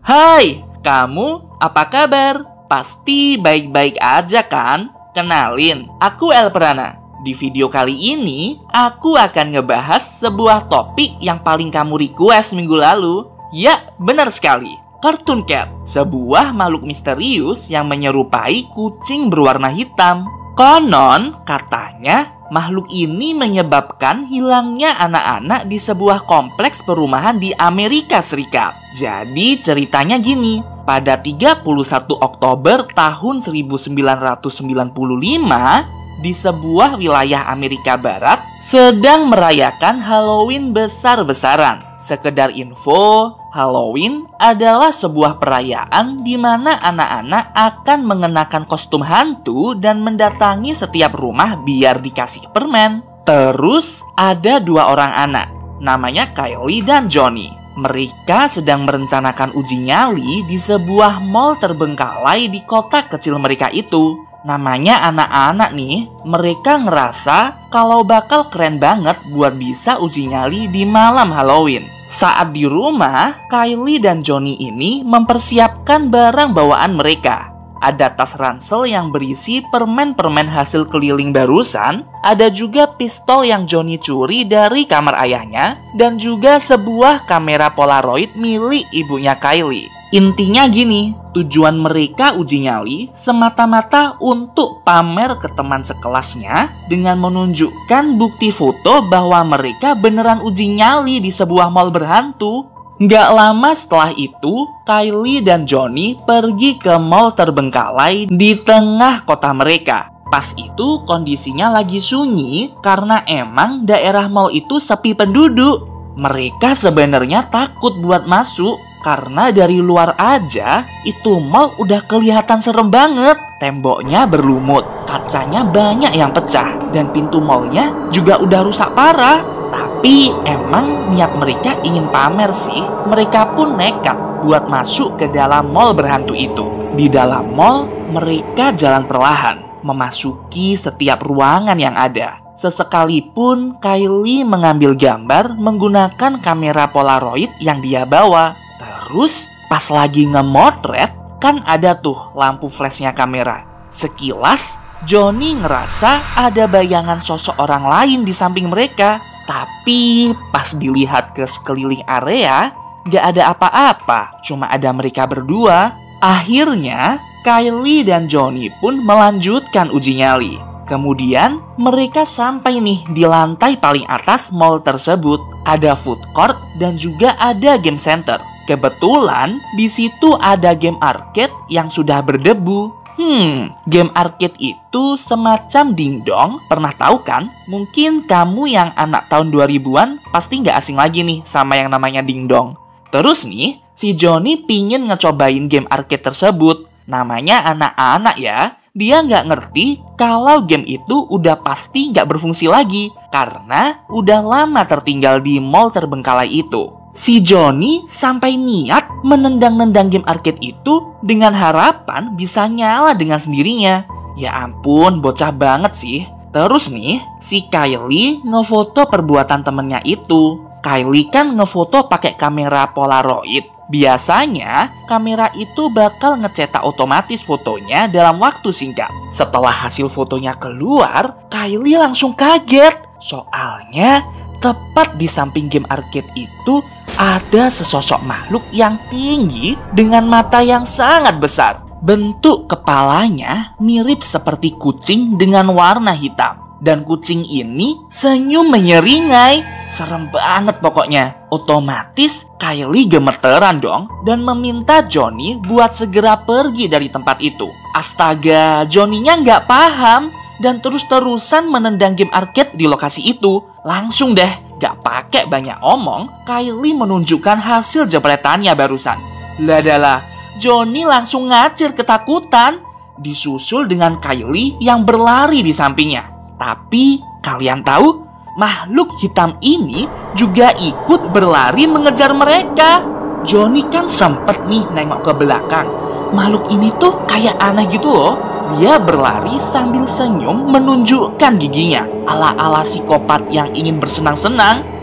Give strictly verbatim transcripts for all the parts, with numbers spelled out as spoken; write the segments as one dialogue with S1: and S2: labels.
S1: Hai, kamu apa kabar? Pasti baik-baik aja kan? Kenalin, aku El Prana. Di video kali ini, aku akan ngebahas sebuah topik yang paling kamu request minggu lalu. Ya, benar sekali. Cartoon Cat, sebuah makhluk misterius yang menyerupai kucing berwarna hitam. Konon, katanya makhluk ini menyebabkan hilangnya anak-anak di sebuah kompleks perumahan di Amerika Serikat. Jadi ceritanya gini, pada tiga puluh satu Oktober tahun seribu sembilan ratus sembilan puluh lima, di sebuah wilayah Amerika Barat sedang merayakan Halloween besar-besaran. Sekedar info, Halloween adalah sebuah perayaan di mana anak-anak akan mengenakan kostum hantu dan mendatangi setiap rumah biar dikasih permen. Terus ada dua orang anak, namanya Kylie dan Johnny. Mereka sedang merencanakan uji nyali di sebuah mall terbengkalai di kota kecil mereka itu. Namanya anak-anak nih, mereka ngerasa kalau bakal keren banget buat bisa uji nyali di malam Halloween. Saat di rumah, Kylie dan Johnny ini mempersiapkan barang bawaan mereka. Ada tas ransel yang berisi permen-permen hasil keliling barusan, ada juga pistol yang Johnny curi dari kamar ayahnya, dan juga sebuah kamera Polaroid milik ibunya Kylie. Intinya gini, tujuan mereka uji nyali semata-mata untuk pamer ke teman sekelasnya dengan menunjukkan bukti foto bahwa mereka beneran uji nyali di sebuah mall berhantu. Nggak lama setelah itu, Kylie dan Johnny pergi ke mall terbengkalai di tengah kota mereka. Pas itu kondisinya lagi sunyi karena emang daerah mall itu sepi penduduk. Mereka sebenarnya takut buat masuk karena dari luar aja itu mall udah kelihatan serem banget. Temboknya berlumut, kacanya banyak yang pecah, dan pintu mallnya juga udah rusak parah. Tapi emang niat mereka ingin pamer sih. Mereka pun nekat buat masuk ke dalam mall berhantu itu. Di dalam mall, mereka jalan perlahan, memasuki setiap ruangan yang ada. Sesekalipun Kylie mengambil gambar menggunakan kamera Polaroid yang dia bawa. Terus pas lagi ngemotret, kan ada tuh lampu flashnya kamera. Sekilas Johnny ngerasa ada bayangan sosok orang lain di samping mereka. Tapi pas dilihat ke sekeliling area, gak ada apa-apa, cuma ada mereka berdua. Akhirnya Kylie dan Johnny pun melanjutkan uji nyali. Kemudian mereka sampai nih di lantai paling atas mall tersebut. Ada food court dan juga ada game center. Kebetulan di situ ada game arcade yang sudah berdebu. Hmm, game arcade itu semacam dingdong. Pernah tahu kan? Mungkin kamu yang anak tahun dua ribuan pasti nggak asing lagi nih sama yang namanya dingdong. Terus nih, si Johnny pingin ngecobain game arcade tersebut. Namanya anak-anak ya. Dia nggak ngerti kalau game itu udah pasti nggak berfungsi lagi karena udah lama tertinggal di mall terbengkalai itu. Si Johnny sampai niat menendang-nendang game arcade itu dengan harapan bisa nyala dengan sendirinya. Ya ampun, bocah banget sih. Terus nih, si Kylie ngefoto perbuatan temennya itu. Kylie kan ngefoto pakai kamera Polaroid. Biasanya, kamera itu bakal ngecetak otomatis fotonya dalam waktu singkat. Setelah hasil fotonya keluar, Kylie langsung kaget. Soalnya, tepat di samping game arcade itu ada sesosok makhluk yang tinggi dengan mata yang sangat besar. Bentuk kepalanya mirip seperti kucing dengan warna hitam. Dan kucing ini senyum menyeringai. Serem banget pokoknya. Otomatis Kylie gemeteran dong dan meminta Johnny buat segera pergi dari tempat itu. Astaga, Johnny-nya nggak paham dan terus-terusan menendang game arcade di lokasi itu. Langsung deh, gak pakai banyak omong, Kylie menunjukkan hasil jepretannya barusan. Ladalah, Johnny langsung ngacir ketakutan, disusul dengan Kylie yang berlari di sampingnya. Tapi kalian tahu, makhluk hitam ini juga ikut berlari mengejar mereka. Johnny kan sempet nih nengok ke belakang. Makhluk ini tuh kayak aneh gitu loh. Dia berlari sambil senyum menunjukkan giginya. Ala-ala psikopat yang ingin bersenang-senang.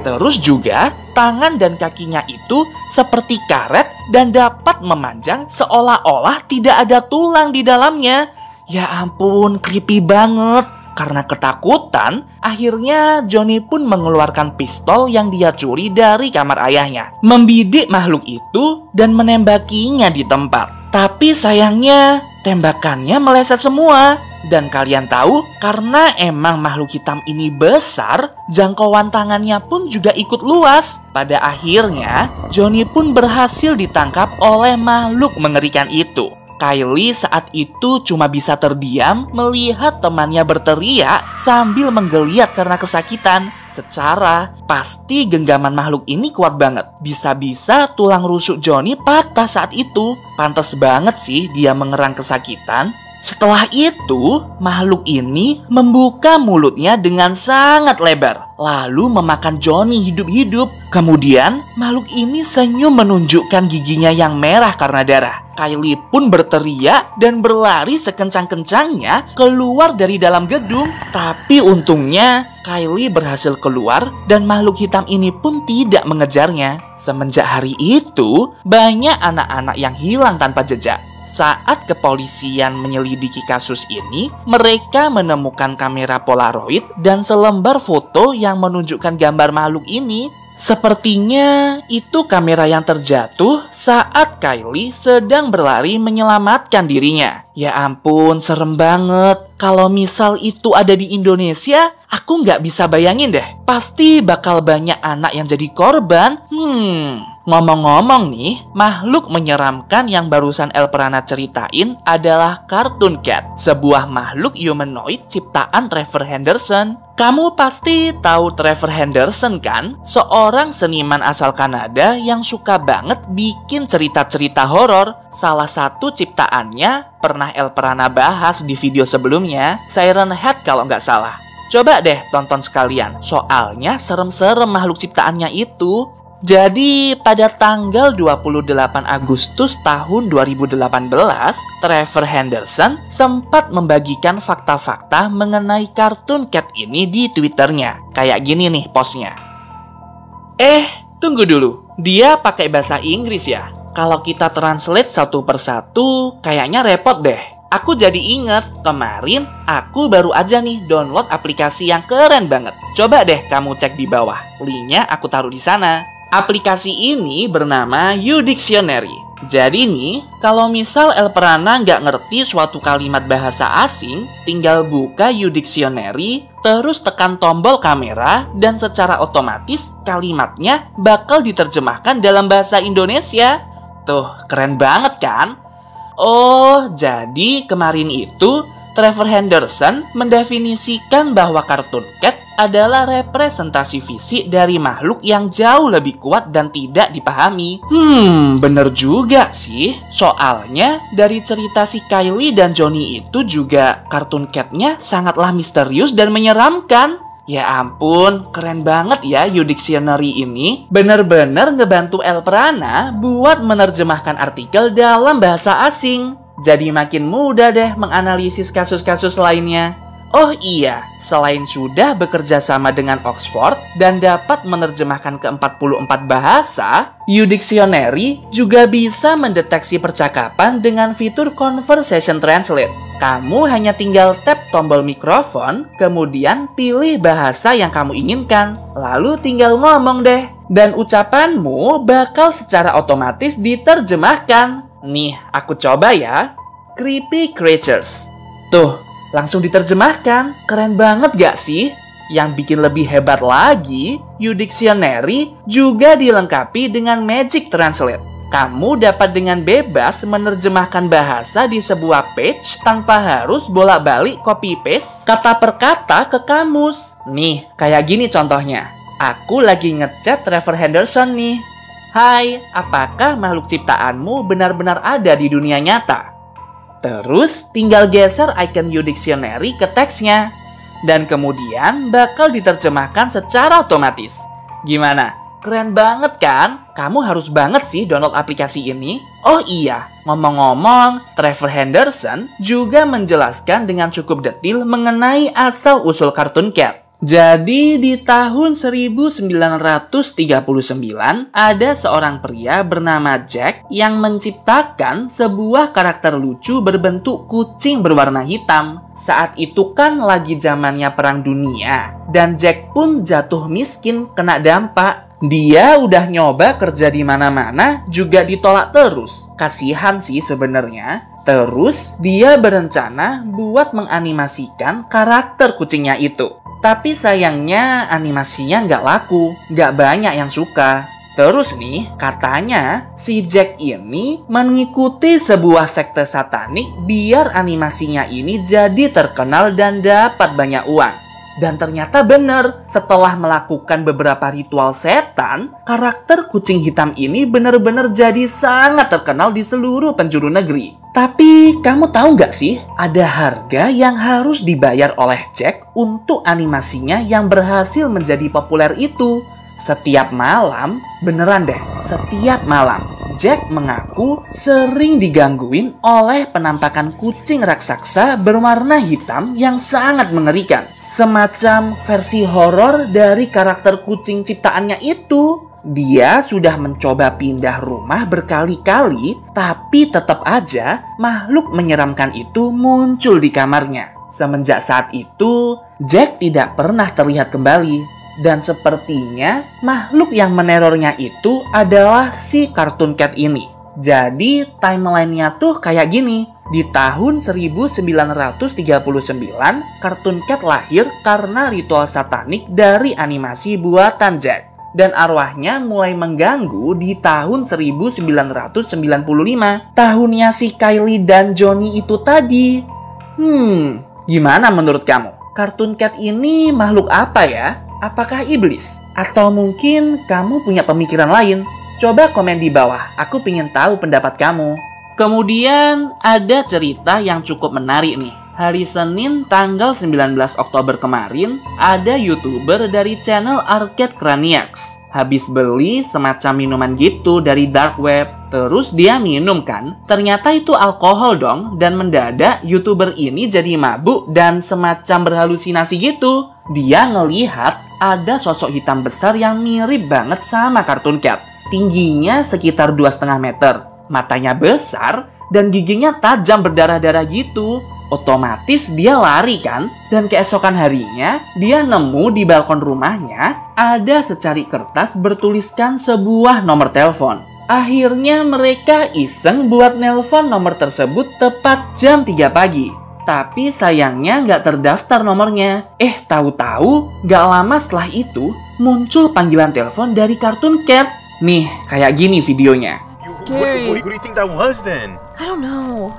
S1: Terus juga, tangan dan kakinya itu seperti karet dan dapat memanjang seolah-olah tidak ada tulang di dalamnya. Ya ampun, creepy banget. Karena ketakutan, akhirnya Johnny pun mengeluarkan pistol yang dia curi dari kamar ayahnya, membidik makhluk itu dan menembakinya di tempat. Tapi sayangnya, tembakannya meleset semua. Dan kalian tahu, karena emang makhluk hitam ini besar, jangkauan tangannya pun juga ikut luas. Pada akhirnya, Johnny pun berhasil ditangkap oleh makhluk mengerikan itu. Kylie saat itu cuma bisa terdiam melihat temannya berteriak sambil menggeliat karena kesakitan. Secara pasti genggaman makhluk ini kuat banget. Bisa-bisa tulang rusuk Johnny patah saat itu. Pantes banget sih dia mengerang kesakitan. Setelah itu, makhluk ini membuka mulutnya dengan sangat lebar, lalu memakan Johnny hidup-hidup. Kemudian, makhluk ini senyum menunjukkan giginya yang merah karena darah. Kylie pun berteriak dan berlari sekencang-kencangnya keluar dari dalam gedung. Tapi untungnya, Kylie berhasil keluar dan makhluk hitam ini pun tidak mengejarnya. Semenjak hari itu, banyak anak-anak yang hilang tanpa jejak. Saat kepolisian menyelidiki kasus ini, mereka menemukan kamera Polaroid dan selembar foto yang menunjukkan gambar makhluk ini. Sepertinya itu kamera yang terjatuh saat Kylie sedang berlari menyelamatkan dirinya. Ya ampun, serem banget. Kalau misal itu ada di Indonesia, aku nggak bisa bayangin deh. Pasti bakal banyak anak yang jadi korban. Hmm... Ngomong-ngomong nih, makhluk menyeramkan yang barusan Elprana ceritain adalah Cartoon Cat, sebuah makhluk humanoid ciptaan Trevor Henderson. Kamu pasti tahu Trevor Henderson kan? Seorang seniman asal Kanada yang suka banget bikin cerita-cerita horor. Salah satu ciptaannya pernah Elprana bahas di video sebelumnya, Siren Head kalau nggak salah. Coba deh tonton sekalian, soalnya serem-serem makhluk ciptaannya itu. Jadi pada tanggal dua puluh delapan Agustus tahun dua ribu delapan belas, Trevor Henderson sempat membagikan fakta-fakta mengenai Cartoon Cat ini di Twitternya. Kayak gini nih postnya. Eh, tunggu dulu. Dia pakai bahasa Inggris ya? Kalau kita translate satu persatu, kayaknya repot deh. Aku jadi inget, kemarin aku baru aja nih download aplikasi yang keren banget. Coba deh kamu cek di bawah. Linknya aku taruh di sana. Aplikasi ini bernama U-Dictionary. Jadi nih, kalau misal Elprana nggak ngerti suatu kalimat bahasa asing, tinggal buka U-Dictionary, terus tekan tombol kamera, dan secara otomatis kalimatnya bakal diterjemahkan dalam bahasa Indonesia. Tuh, keren banget kan? Oh, jadi kemarin itu Trevor Henderson mendefinisikan bahwa Cartoon Cat adalah representasi fisik dari makhluk yang jauh lebih kuat dan tidak dipahami. Hmm, bener juga sih. Soalnya dari cerita si Kylie dan Johnny itu juga Cartoon Cat-nya sangatlah misterius dan menyeramkan. Ya ampun, keren banget ya U-Dictionary ini. Bener-bener ngebantu Elprana buat menerjemahkan artikel dalam bahasa asing. Jadi makin mudah deh menganalisis kasus-kasus lainnya. Oh iya, selain sudah bekerja sama dengan Oxford dan dapat menerjemahkan ke empat puluh empat bahasa, U-Dictionary juga bisa mendeteksi percakapan dengan fitur Conversation Translate. Kamu hanya tinggal tap tombol mikrofon, kemudian pilih bahasa yang kamu inginkan, lalu tinggal ngomong deh. Dan ucapanmu bakal secara otomatis diterjemahkan. Nih, aku coba ya. Creepy creatures. Tuh, langsung diterjemahkan. Keren banget gak sih? Yang bikin lebih hebat lagi, U-Dictionary juga dilengkapi dengan Magic Translate. Kamu dapat dengan bebas menerjemahkan bahasa di sebuah page tanpa harus bolak-balik copy-paste kata per kata ke kamus. Nih, kayak gini contohnya. Aku lagi ngechat Trevor Henderson nih. Hai, apakah makhluk ciptaanmu benar-benar ada di dunia nyata? Terus tinggal geser icon U-Dictionary ke teksnya. Dan kemudian bakal diterjemahkan secara otomatis. Gimana? Keren banget kan? Kamu harus banget sih download aplikasi ini. Oh iya, ngomong-ngomong, Trevor Henderson juga menjelaskan dengan cukup detil mengenai asal-usul Cartoon Cat. Jadi di tahun seribu sembilan ratus tiga puluh sembilan, ada seorang pria bernama Jack yang menciptakan sebuah karakter lucu berbentuk kucing berwarna hitam. Saat itu kan lagi zamannya Perang Dunia, dan Jack pun jatuh miskin kena dampak. Dia udah nyoba kerja di mana-mana juga ditolak terus. Kasihan sih sebenarnya. Terus dia berencana buat menganimasikan karakter kucingnya itu. Tapi sayangnya animasinya nggak laku, nggak banyak yang suka. Terus nih, katanya si Jack ini mengikuti sebuah sekte satanik biar animasinya ini jadi terkenal dan dapat banyak uang. Dan ternyata bener, setelah melakukan beberapa ritual setan, karakter kucing hitam ini bener-bener jadi sangat terkenal di seluruh penjuru negeri. Tapi kamu tahu nggak sih, ada harga yang harus dibayar oleh Jack untuk animasinya yang berhasil menjadi populer itu. Setiap malam, beneran deh, setiap malam, Jack mengaku sering digangguin oleh penampakan kucing raksasa berwarna hitam yang sangat mengerikan. Semacam versi horor dari karakter kucing ciptaannya itu. Dia sudah mencoba pindah rumah berkali-kali, tapi tetap aja makhluk menyeramkan itu muncul di kamarnya. Semenjak saat itu, Jack tidak pernah terlihat kembali. Dan sepertinya makhluk yang menerornya itu adalah si Cartoon Cat ini. Jadi timelinenya tuh kayak gini. Di tahun seribu sembilan ratus tiga puluh sembilan, Cartoon Cat lahir karena ritual satanik dari animasi buatan Jack. Dan arwahnya mulai mengganggu di tahun seribu sembilan ratus sembilan puluh lima. Tahunnya si Kylie dan Johnny itu tadi. Hmm, gimana menurut kamu? Cartoon Cat ini makhluk apa ya? Apakah iblis? Atau mungkin kamu punya pemikiran lain? Coba komen di bawah, aku pengen tahu pendapat kamu. Kemudian ada cerita yang cukup menarik nih. Hari Senin tanggal sembilan belas Oktober kemarin, ada YouTuber dari channel Arcade Craniacs habis beli semacam minuman gitu dari dark web. Terus dia minum kan, ternyata itu alkohol dong. Dan mendadak YouTuber ini jadi mabuk dan semacam berhalusinasi gitu. Dia ngelihat ada sosok hitam besar yang mirip banget sama Cartoon Cat. Tingginya sekitar dua koma lima meter, matanya besar dan giginya tajam berdarah-darah gitu. Otomatis dia lari kan, dan keesokan harinya dia nemu di balkon rumahnya ada secari kertas bertuliskan sebuah nomor telepon. Akhirnya mereka iseng buat nelpon nomor tersebut tepat jam tiga pagi. Tapi sayangnya nggak terdaftar nomornya. Eh tahu-tahu nggak lama setelah itu muncul panggilan telepon dari Cartoon Cat. Nih kayak gini videonya.
S2: Scary. What, what, what do you think that was then?
S3: I don't know.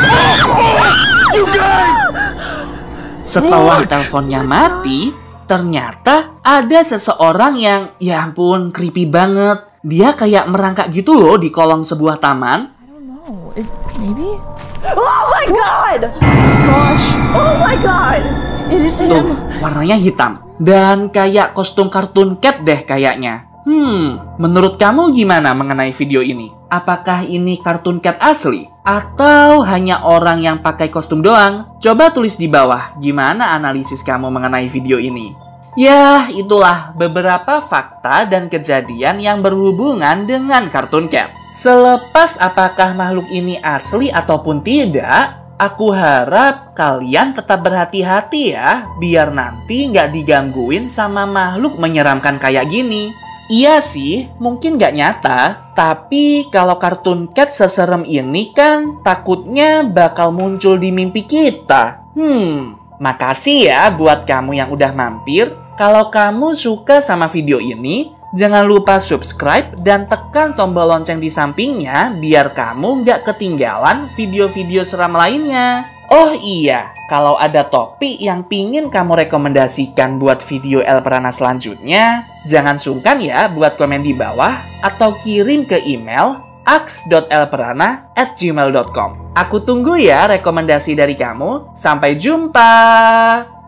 S2: You guys!
S1: Setelah teleponnya mati, ternyata ada seseorang yang, ya ampun, creepy banget. Dia kayak merangkak gitu loh di kolong sebuah taman.
S3: I don't know. Is maybe? Oh my god! Gosh! Oh my god! It is him.
S1: Tuh, warnanya hitam. Dan kayak kostum Cartoon Cat deh kayaknya. Hmm, menurut kamu gimana mengenai video ini? Apakah ini Cartoon Cat asli? Atau hanya orang yang pakai kostum doang? Coba tulis di bawah gimana analisis kamu mengenai video ini. Ya, itulah beberapa fakta dan kejadian yang berhubungan dengan Cartoon Cat. Selepas apakah makhluk ini asli ataupun tidak, aku harap kalian tetap berhati-hati ya, biar nanti nggak digangguin sama makhluk menyeramkan kayak gini. Iya sih, mungkin nggak nyata, tapi kalau Cartoon Cat seserem ini kan takutnya bakal muncul di mimpi kita. Hmm, makasih ya buat kamu yang udah mampir. Kalau kamu suka sama video ini, jangan lupa subscribe dan tekan tombol lonceng di sampingnya biar kamu nggak ketinggalan video-video seram lainnya. Oh iya, kalau ada topik yang pingin kamu rekomendasikan buat video Elprana selanjutnya, jangan sungkan ya buat komen di bawah atau kirim ke email aks dot elprana at gmail dot com. Aku tunggu ya rekomendasi dari kamu. Sampai jumpa!